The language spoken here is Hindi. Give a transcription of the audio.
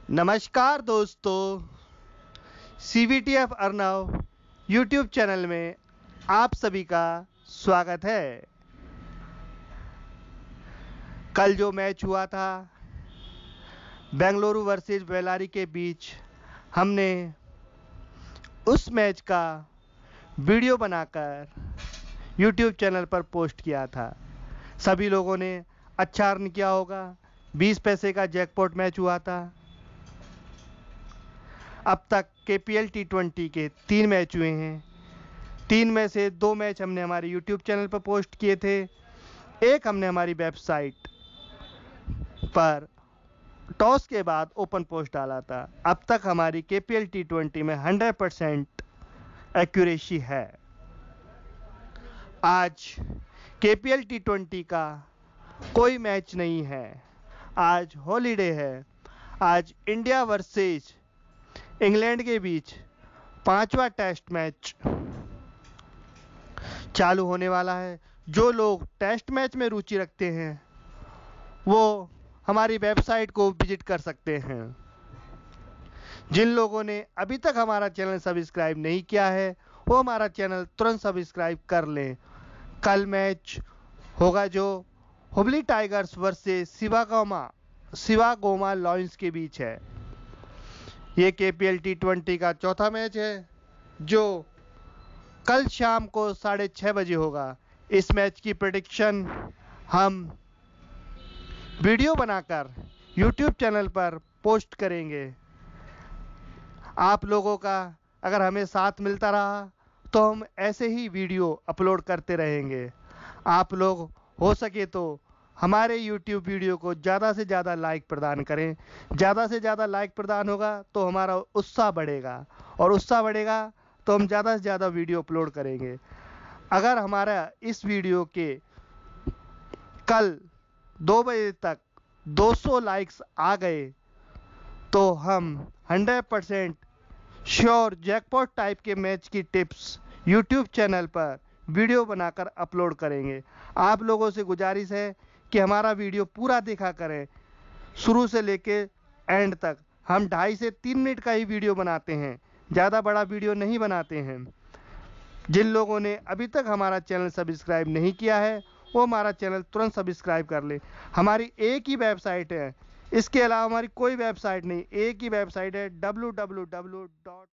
नमस्कार दोस्तों, CBTF अर्नव यूट्यूब चैनल में आप सभी का स्वागत है। कल जो मैच हुआ था बेंगलुरु वर्सेस बेल्लारी के बीच, हमने उस मैच का वीडियो बनाकर यूट्यूब चैनल पर पोस्ट किया था। सभी लोगों ने अच्छा अर्न किया होगा। 20 पैसे का जैकपॉट मैच हुआ था। अब तक KPLT20 के 3 मैच हुए हैं। 3 में से 2 मैच हमने हमारे YouTube चैनल पर पोस्ट किए थे, एक हमने हमारी वेबसाइट पर टॉस के बाद ओपन पोस्ट डाला था। अब तक हमारी KPLT20 में 100% एक्यूरेसी है। आज KPLT20 का कोई मैच नहीं है, आज हॉलीडे है। आज इंडिया वर्सेस इंग्लैंड के बीच 5वां टेस्ट मैच चालू होने वाला है। जो लोग टेस्ट मैच में रुचि रखते हैं वो हमारी वेबसाइट को विजिट कर सकते हैं। जिन लोगों ने अभी तक हमारा चैनल सब्सक्राइब नहीं किया है वो हमारा चैनल तुरंत सब्सक्राइब कर लें। कल मैच होगा जो हुबली टाइगर्स वर्सेस शिवागोमा लॉयंस के बीच है। ये KPLT20 का चौथा मैच है जो कल शाम को 6:30 बजे होगा। इस मैच की प्रेडिक्शन हम वीडियो बनाकर YouTube चैनल पर पोस्ट करेंगे। आप लोगों का अगर हमें साथ मिलता रहा तो हम ऐसे ही वीडियो अपलोड करते रहेंगे। आप लोग हो सके तो हमारे YouTube वीडियो को ज़्यादा से ज़्यादा लाइक प्रदान करें। ज़्यादा से ज़्यादा लाइक प्रदान होगा तो हमारा उत्साह बढ़ेगा, और उत्साह बढ़ेगा तो हम ज़्यादा से ज़्यादा वीडियो अपलोड करेंगे। अगर हमारा इस वीडियो के कल 2 बजे तक 200 लाइक्स आ गए तो हम 100% श्योर जैकपॉट टाइप के मैच की टिप्स YouTube चैनल पर वीडियो बनाकर अपलोड करेंगे। आप लोगों से गुजारिश है कि हमारा वीडियो पूरा देखा करें, शुरू से लेके एंड तक। हम 2.5 से 3 मिनट का ही वीडियो बनाते हैं, ज़्यादा बड़ा वीडियो नहीं बनाते हैं। जिन लोगों ने अभी तक हमारा चैनल सब्सक्राइब नहीं किया है वो हमारा चैनल तुरंत सब्सक्राइब कर ले। हमारी एक ही वेबसाइट है, इसके अलावा हमारी कोई वेबसाइट नहीं, एक ही वेबसाइट है www.